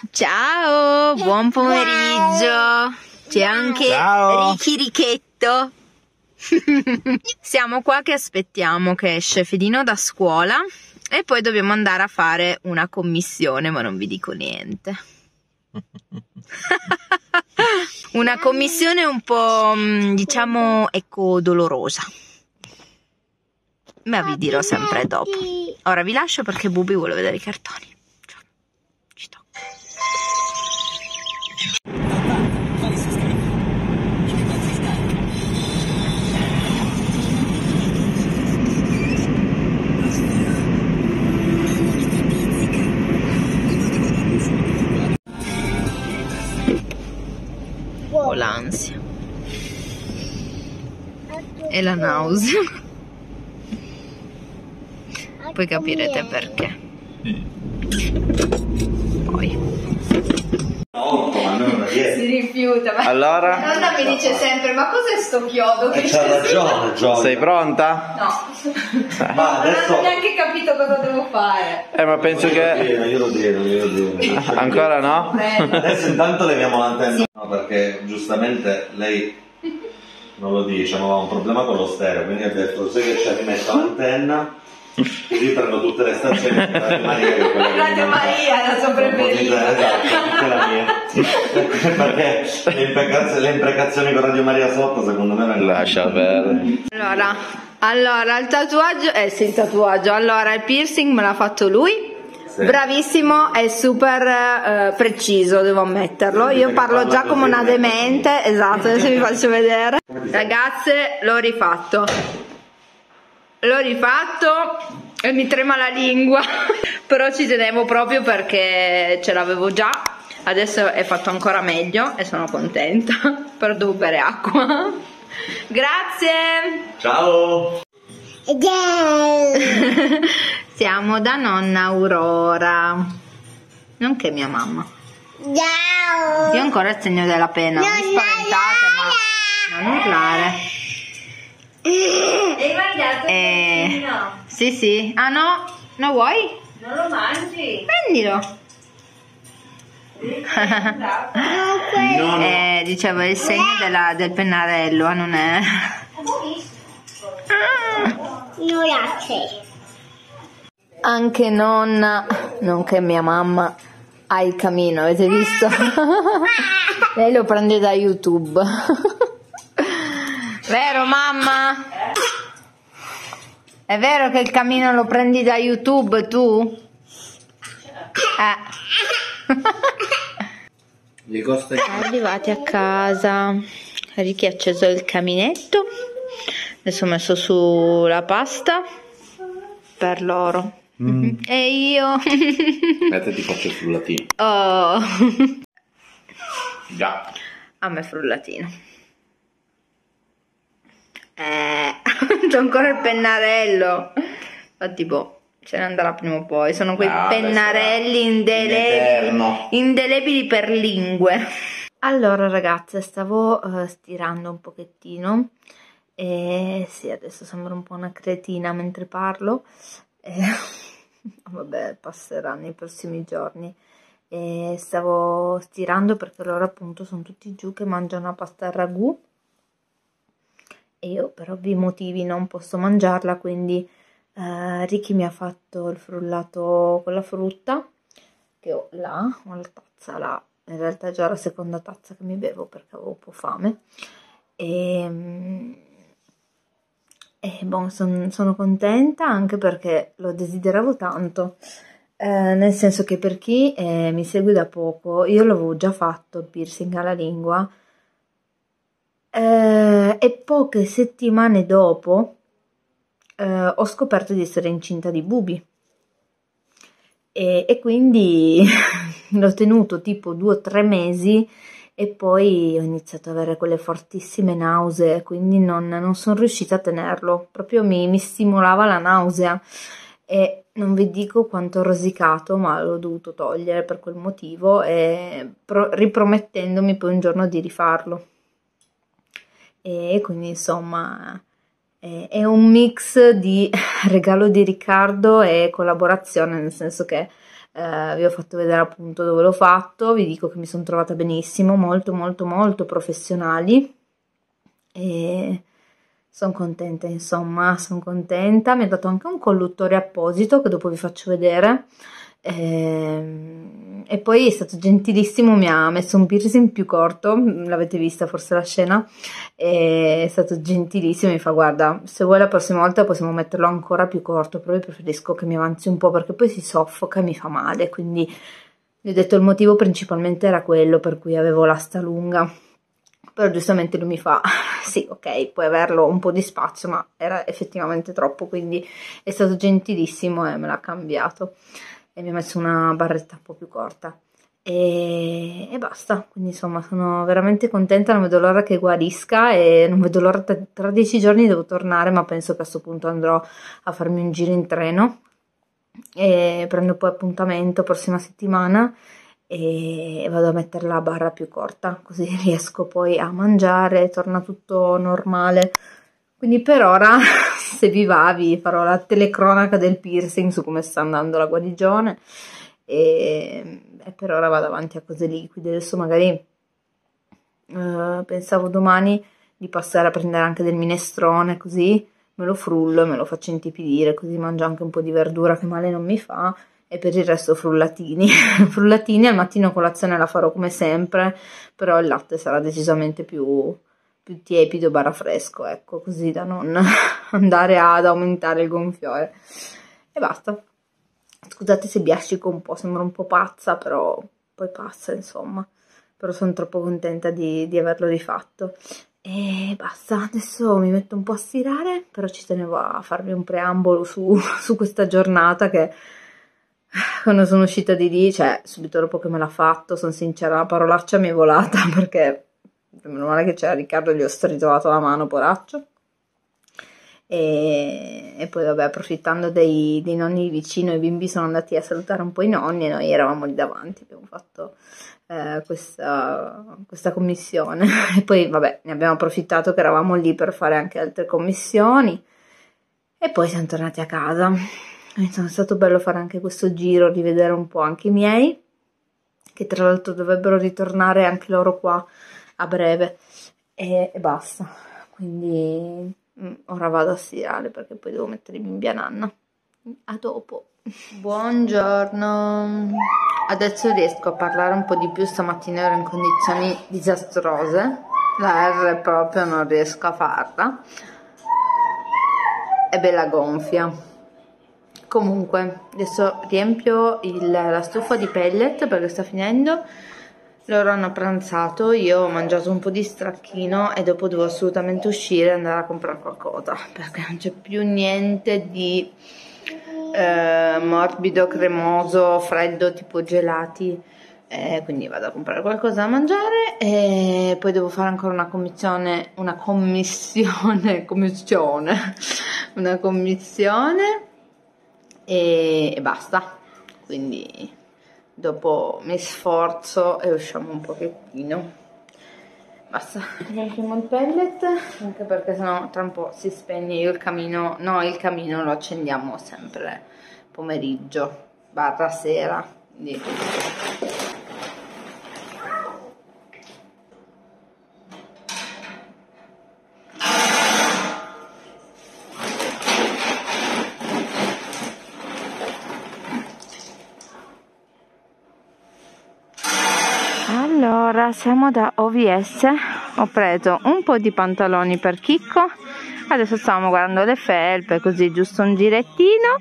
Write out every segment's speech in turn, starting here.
Ciao, buon pomeriggio. C'è anche Ricky Richetto. Siamo qua che aspettiamo che esce Fedino da scuola e poi dobbiamo andare a fare una commissione, ma non vi dico niente. Una commissione un po', diciamo, ecco, dolorosa. Ma vi dirò sempre dopo. Ora vi lascio perché Bubi vuole vedere i cartoni. Ciao. Ci tocca. Ho l'ansia e la nausea. Poi capirete perché. Poi si rifiuta. Allora? Nonna mi dice sempre: ma cos'è sto chiodo? C'ha ragione, Gioia. Sei pronta? No. Ma adesso... non ho neanche capito cosa devo fare. Ma penso che... Io lo dico. Ancora no? Adesso intanto leviamo l'antenna. Sì. No, perché giustamente lei non lo dice, ma ha un problema con lo stereo, quindi ha detto: sai che c'è, rimetto l'antenna, così prendo tutte le stazioni di Radio Maria, che è quella Radio Maria, la sua preferita. Esatto, tutta la mia. Perché le imprecazioni con Radio Maria sotto, secondo me, me le lascia bene. Allora, il tatuaggio, sì, il tatuaggio, allora il piercing me l'ha fatto lui. Sì. Bravissimo, è super preciso, devo ammetterlo. Io parlo già come una demente. Esatto, adesso vi faccio vedere. Ragazze, l'ho rifatto e mi trema la lingua. Però ci tenevo proprio perché ce l'avevo già. Adesso è fatto ancora meglio e sono contenta. Però devo bere acqua. Grazie. Ciao. Siamo da nonna Aurora, nonché mia mamma. Io ho ancora il segno della pena. Non spaventate, ma non urlare. Hai mangiato il no? Sì. Ah no? Lo vuoi? Non lo mangi? Prendilo. Dicevo il segno del pennarello, non è? Anche nonna, nonché mia mamma, ha il camino, avete visto? Lei lo prende da YouTube. Vero mamma? È vero che il camino lo prendi da YouTube tu? Arrivati a casa, Ricky ha acceso il caminetto. Adesso ho messo su la pasta per loro. E io Aspetta, ti faccio il frullatino. Oh. Già. A me frullatino. C'ho ancora il pennarello. Infatti ce ne andrà prima o poi. Sono quei pennarelli indelebili per lingue. Allora ragazze, stavo stirando un pochettino. E sì, adesso sembro un po' una cretina mentre parlo. Vabbè, passerà nei prossimi giorni. E stavo stirando perché loro appunto sono tutti giù che mangiano la pasta al ragù e io per ovvi motivi non posso mangiarla, quindi Ricky mi ha fatto il frullato con la frutta che ho là, ho la tazza là, in realtà è già la seconda tazza che mi bevo perché avevo un po' fame e boh, sono contenta anche perché lo desideravo tanto, nel senso che per chi mi segue da poco, io l'avevo già fatto il piercing alla lingua e poche settimane dopo ho scoperto di essere incinta di Bubi e quindi l'ho tenuto tipo 2 o 3 mesi e poi ho iniziato ad avere quelle fortissime nausee, quindi non sono riuscita a tenerlo, proprio mi stimolava la nausea e non vi dico quanto ho rosicato, ma l'ho dovuto togliere per quel motivo e ripromettendomi poi un giorno di rifarlo. E quindi insomma è un mix di regalo di Riccardo e collaborazione, nel senso che vi ho fatto vedere appunto dove l'ho fatto, vi dico che mi sono trovata benissimo, molto molto molto professionali, e sono contenta, insomma, sono contenta. Mi ha dato anche un colluttore apposito che dopo vi faccio vedere, e poi è stato gentilissimo, mi ha messo un piercing più corto, l'avete vista forse la scena, è stato gentilissimo, mi fa: guarda, se vuoi la prossima volta possiamo metterlo ancora più corto, però io preferisco che mi avanzi un po' perché poi si soffoca e mi fa male, quindi gli ho detto il motivo principalmente era quello per cui avevo l'asta lunga. Però giustamente lui mi fa: sì, ok, puoi averlo un po' di spazio, ma era effettivamente troppo, quindi è stato gentilissimo e me l'ha cambiato e mi ha messo una barretta un po' più corta e basta. Quindi insomma sono veramente contenta, non vedo l'ora che guarisca e non vedo l'ora, tra 10 giorni devo tornare, ma penso che a questo punto andrò a farmi un giro in treno e prendo poi appuntamento prossima settimana e vado a mettere la barra più corta, così riesco poi a mangiare, torna tutto normale. Quindi per ora, se vi va, vi farò la telecronaca del piercing su come sta andando la guarigione e per ora vado avanti a cose liquide. Adesso magari pensavo domani di passare a prendere anche del minestrone, così me lo frullo e me lo faccio intipidire, così mangio anche un po' di verdura che male non mi fa. E per il resto frullatini. Frullatini al mattino, colazione la farò come sempre, però il latte sarà decisamente più tiepido barra fresco, ecco, così da non andare ad aumentare il gonfiore. E basta. Scusate se biascico un po', sembro un po' pazza, però poi passa, insomma. Però sono troppo contenta di averlo rifatto. E basta, adesso mi metto un po' a stirare, però ci tenevo a farvi un preambolo su questa giornata che... Quando sono uscita di lì, cioè subito dopo che me l'ha fatto, sono sincera, la parolaccia mi è volata perché meno male che c'era Riccardo, gli ho stritolato la mano, poraccio. E poi vabbè, approfittando dei nonni vicino, i bimbi sono andati a salutare un po' i nonni e noi eravamo lì davanti, abbiamo fatto questa commissione e poi vabbè, ne abbiamo approfittato che eravamo lì per fare anche altre commissioni e poi siamo tornati a casa. Insomma, è stato bello fare anche questo giro, rivedere un po' anche i miei, che tra l'altro dovrebbero ritornare anche loro qua a breve, e basta. Quindi ora vado a stirare perché poi devo mettere i bimbi a nanna. A dopo. Buongiorno. Adesso riesco a parlare un po' di più, stamattina ero in condizioni disastrose, la R proprio non riesco a farla, è bella gonfia. Comunque adesso riempio la stufa di pellet perché sta finendo, loro hanno pranzato, io ho mangiato un po' di stracchino e dopo devo assolutamente uscire e andare a comprare qualcosa perché non c'è più niente di morbido, cremoso, freddo, tipo gelati, quindi vado a comprare qualcosa da mangiare e poi devo fare ancora una commissione e basta. Quindi dopo mi sforzo e usciamo un pochettino, basta. Riempiamo il pellet anche perché sennò tra un po' si spegne. Io il camino lo accendiamo sempre pomeriggio barra sera, quindi allora siamo da OVS, ho preso un po' di pantaloni per Chicco, adesso stiamo guardando le felpe, così giusto un girettino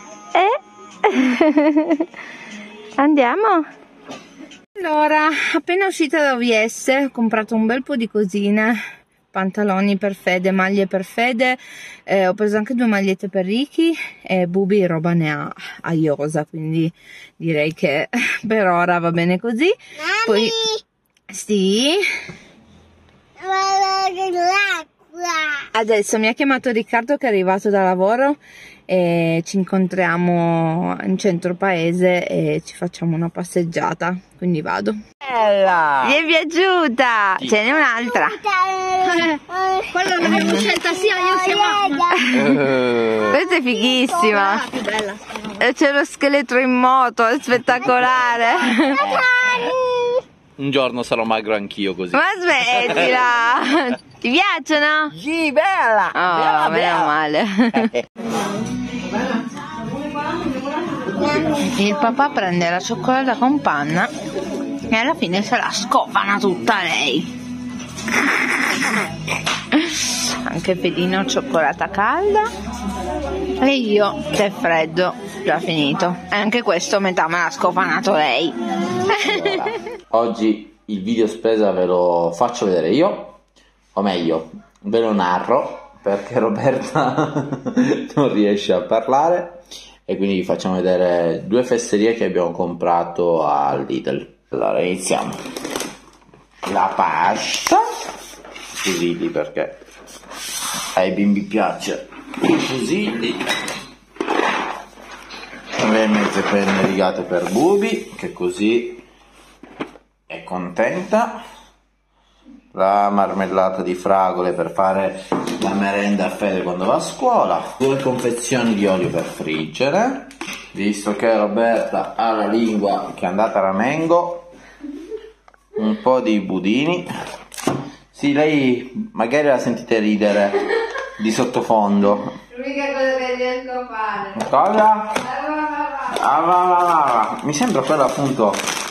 e andiamo. Allora, appena uscita da OVS ho comprato un bel po' di cosine, pantaloni per Fede, maglie per Fede, ho preso anche 2 magliette per Ricky e Bubi roba ne ha a iosa, quindi direi che per ora va bene così. Poi sì, adesso mi ha chiamato Riccardo che è arrivato da lavoro e ci incontriamo in centro paese e ci facciamo una passeggiata, quindi vado. Bella! Gli è piaciuta? Ce n'è un'altra. Quella l'avevo scelta sia io sia mamma. Questa è fighissima. Più bella. E c'è lo scheletro in moto, è spettacolare. Un giorno sarò magro anch'io così. Ma smettila! Ti piacciono? Sì, bella! Oh, meno male. Il papà prende la cioccolata con panna e alla fine se la scofana tutta lei. Anche Pedino cioccolata calda e io tè freddo, già finito. E anche questo metà me l'ha scofanato lei. Oggi il video spesa ve lo faccio vedere io, o meglio ve lo narro perché Roberta non riesce a parlare, e quindi vi facciamo vedere due fesserie che abbiamo comprato al Lidl. Allora iniziamo. La pasta fusilli, perché ai bimbi piace i fusilli. Le mezze penne rigate per Bubi, che così è contenta. La marmellata di fragole per fare la merenda a Fede quando va a scuola. 2 confezioni di olio per friggere, visto che Roberta ha la lingua che è andata a ramengo. Un po' di budini. Sì, lei magari la sentite ridere di sottofondo. L'unica cosa che riesco a fare. Cosa? Mi sembra quello appunto.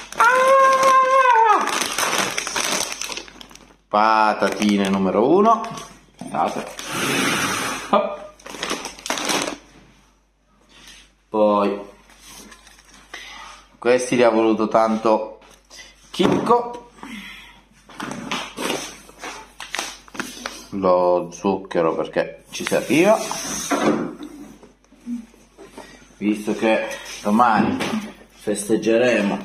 Patatine numero 1. Poi questi li ha voluto tanto Chicco. Lo zucchero perché ci serviva, visto che domani festeggeremo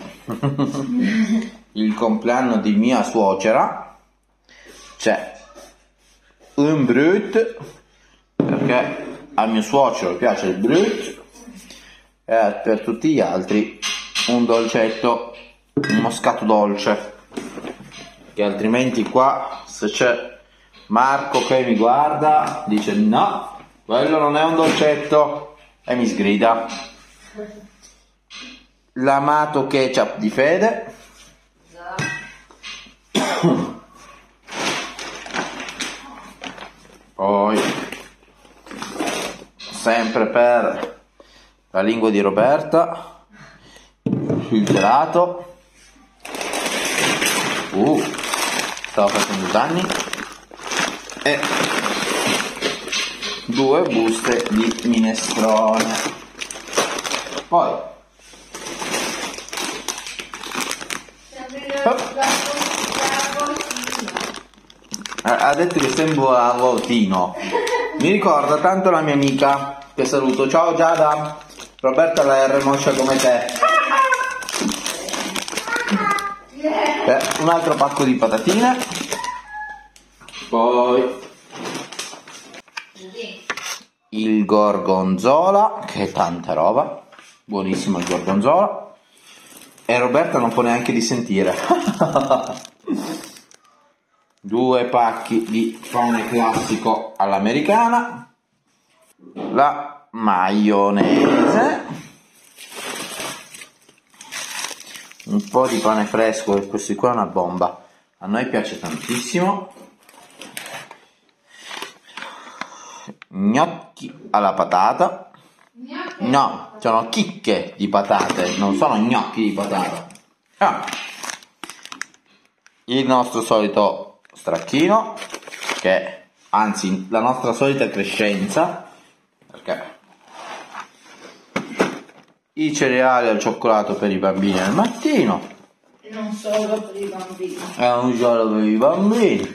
il compleanno di mia suocera. C'è un brut perché al mio suocero piace il brut, e per tutti gli altri un dolcetto, un moscato dolce, che altrimenti qua, se c'è Marco che mi guarda, dice no, quello non è un dolcetto, e mi sgrida. L'amato ketchup di Fede. Poi sempre per la lingua di Roberta il gelato. Stavo facendo danni. E 2 buste di minestrone. Poi ha detto che sembra Votino. Mi ricorda tanto la mia amica, che saluto. Ciao Giada. Roberta la R moscia come te. Un altro pacco di patatine. Poi il gorgonzola, che è tanta roba. Buonissimo il gorgonzola. E Roberta non può neanche di sentire. 2 pacchi di pane classico all'americana. La maionese. Un po' di pane fresco, e questo qua è una bomba. A noi piace tantissimo. Gnocchi alla patata. No, sono chicche di patate, non sono gnocchi di patata. Il nostro solito stracchino, che anzi la nostra solita crescenza, perché i cereali al cioccolato per i bambini al mattino. E non solo per i bambini. Non solo per i bambini.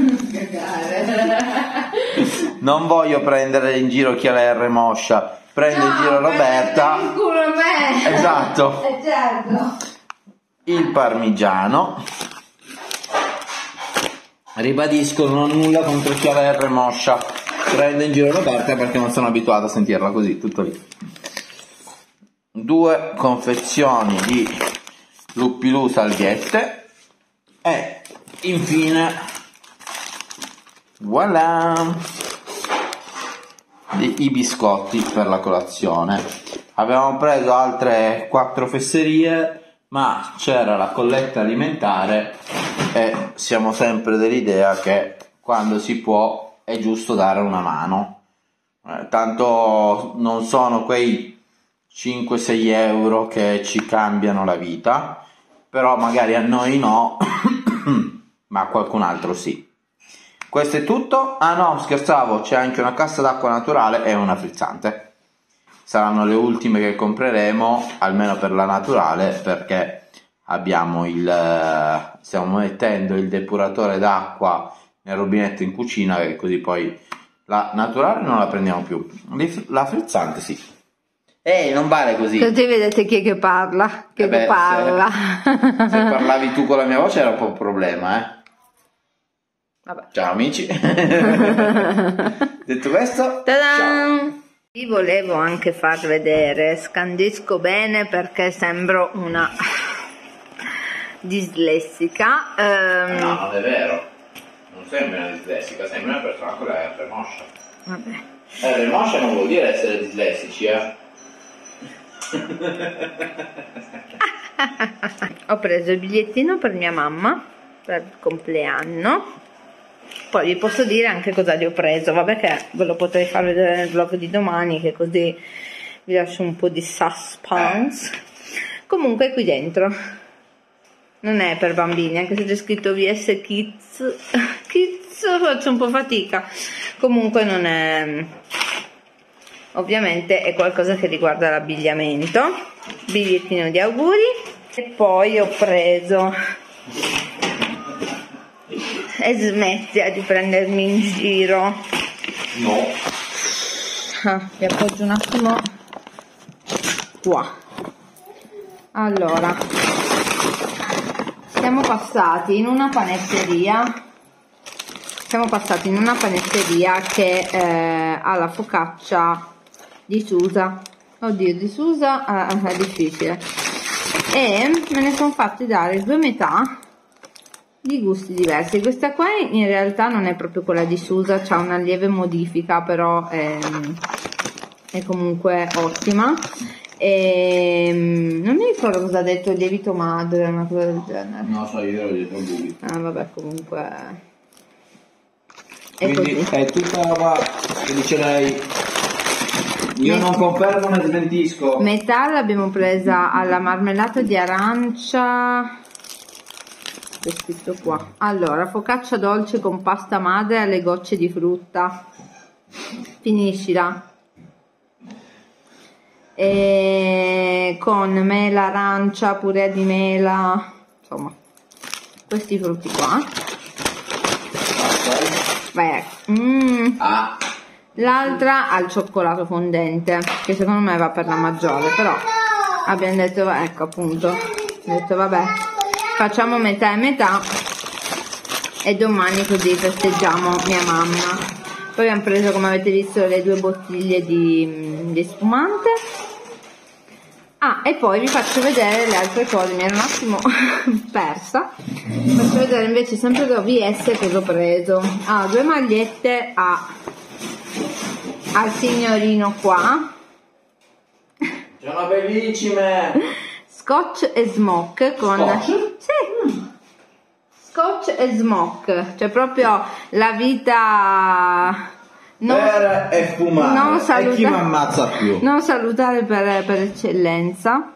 Non voglio prendere in giro chi ha la R moscia, prendo in giro Roberta. Il culo a me. Esatto. Certo. Il parmigiano. Ribadisco, non ho nulla contro chi ha la R moscia, prendo in giro Roberta perché non sono abituato a sentirla così, tutto lì. 2 confezioni di Luppilù salviette. E infine, voilà, i biscotti per la colazione. Avevamo preso altre 4 fesserie, ma c'era la colletta alimentare e siamo sempre dell'idea che quando si può è giusto dare una mano. Tanto non sono quei 5-6 euro che ci cambiano la vita, però magari a noi no, ma a qualcun altro sì. Questo è tutto. Ah no, scherzavo, c'è anche una cassa d'acqua naturale e una frizzante. Saranno le ultime che compreremo, almeno per la naturale, perché abbiamo stiamo mettendo il depuratore d'acqua nel rubinetto in cucina, e così poi la naturale non la prendiamo più, la frizzante sì. Non vale così. Tutti vedete chi è che parla, parla. Se parlavi tu con la mia voce era un po' un problema, Vabbè. Ciao amici. Detto questo, ciao. Vi volevo anche far vedere, scandisco bene perché sembro una dislessica. No, non è vero, non sembra una dislessica, sembra una persona con la remoscia. Vabbè. Remoscia non vuol dire essere dislessici, Ho preso il bigliettino per mia mamma per il compleanno. Poi vi posso dire anche cosa gli ho preso, vabbè, che ve lo potrei far vedere nel vlog di domani, che così vi lascio un po' di suspense. Comunque qui dentro non è per bambini, anche se c'è scritto VS Kids, faccio un po' fatica. Comunque non è, ovviamente è qualcosa che riguarda l'abbigliamento. Bigliettino di auguri. E poi ho preso, e smettila di prendermi in giro. No. Vi appoggio un attimo qua. Allora, siamo passati in una panetteria che ha la focaccia di Susa. Oddio, di Susa è difficile, e me ne sono fatti dare 2 metà di gusti diversi. Questa qua in realtà non è proprio quella di Susa, c'ha una lieve modifica, però è comunque ottima. Non mi ricordo cosa ha detto il lievito madre, una cosa del genere. Non so, io l'ho detto buchi. Vabbè, comunque è quindi così. è tutta roba che dice lei. Io non confermo né smentisco. Metà l'abbiamo presa alla marmellata di arancia, c'è scritto qua. Allora, focaccia dolce con pasta madre alle gocce di frutta. Finiscila. E con mela, arancia, purè di mela, insomma, questi frutti qua. Vai, L'altra al cioccolato fondente, che secondo me va per la maggiore, però abbiamo detto, ecco appunto, ho detto vabbè, facciamo metà e metà, e domani così festeggiamo mia mamma. Poi abbiamo preso, come avete visto, le 2 bottiglie di spumante. E poi vi faccio vedere le altre cose, mi ero un attimo persa. Faccio vedere invece sempre da OVS cosa ho preso. 2 magliette al signorino qua. Sono bellissime. Scotch e smoke con... Scotch? Sì. Scotch e smoke, cioè proprio la vita... Per e fumare, e chi mi ammazza più? Non salutare per eccellenza.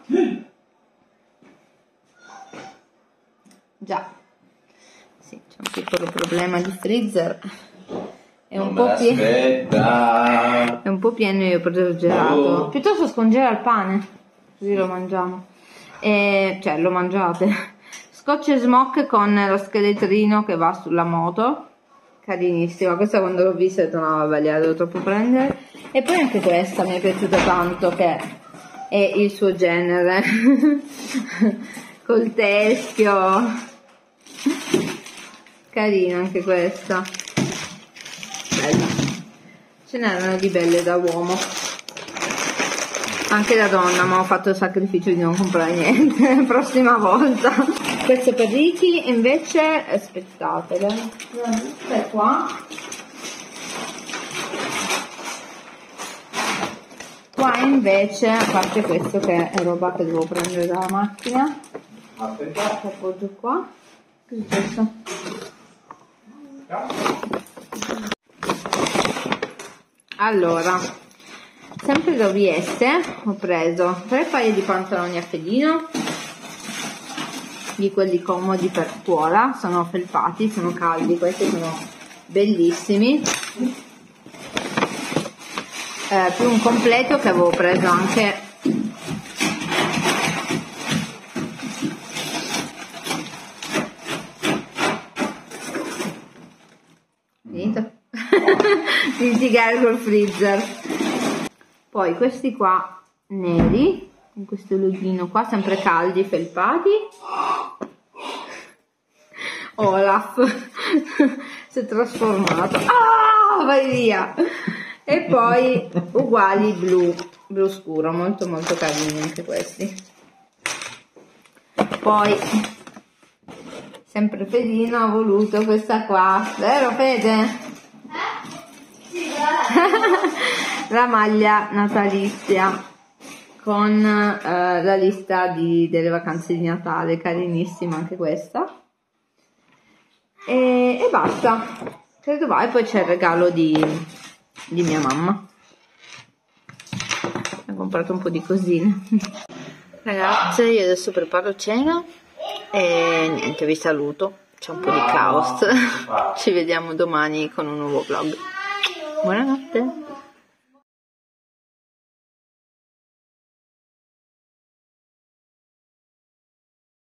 Già, sì, c'è un piccolo problema di freezer. È un po' pieno. È un po' pieno, io ho preso il gelato. Piuttosto scongela il pane, così lo mangiamo. Cioè, lo mangiate. Scotch e smoke con lo scheletrino che va sulla moto. Carinissima, questa quando l'ho vista ho detto no vabbè, la devo troppo prendere. E poi anche questa mi è piaciuta tanto, che è il suo genere. Col teschio, carina anche questa, bella. Ce n'erano di belle da uomo. Anche da donna, ma ho fatto il sacrificio di non comprare niente. Prossima volta. Questo per Ricky, invece, aspettatele. È qua. Qua invece, a parte questo che è roba che devo prendere dalla macchina, Aspetta. lo appoggio qua. Che è successo? Allora, sempre da OVS ho preso 3 paia di pantaloni a pedino, di quelli comodi per scuola, sono felpati, sono caldi, questi sono bellissimi. Più un completo che avevo preso anche finito di litigare col freezer. Poi questi qua neri con questo loghino qua, sempre caldi, felpati. Olaf si è trasformato, vai via. E poi uguali blu scuro, molto molto carini anche questi. Poi sempre Fedino ha voluto questa qua, vero Fede? Sì, La maglia natalizia con la lista delle vacanze di Natale, carinissima anche questa. E basta, credo vai. Poi c'è il regalo di mia mamma, ho comprato un po' di cosine. Ragazze, io adesso preparo cena e niente, vi saluto, c'è un po' di caos. Ci vediamo domani con un nuovo vlog. Buonanotte.